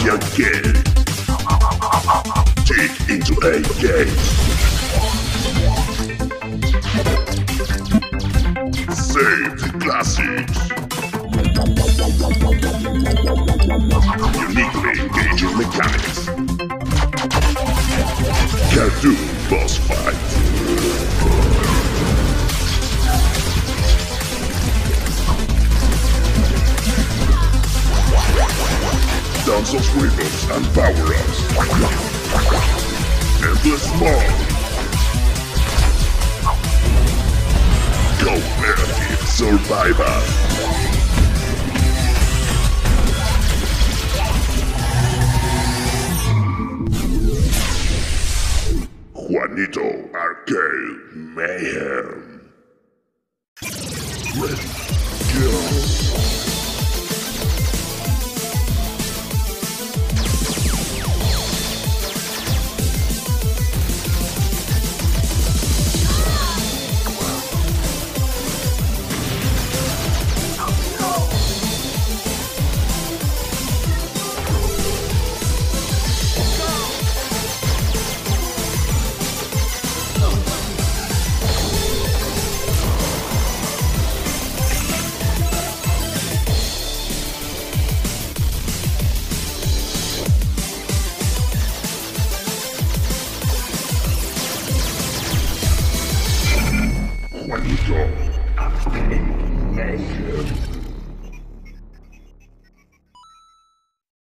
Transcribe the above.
again. Dig into a game. Save the classics. Uniquely engaging mechanics. Cartoon boss fight. Tons of weapons and power-ups. Endless mode. Cooperative survival. Juanita Arcade Mayhem. Ready.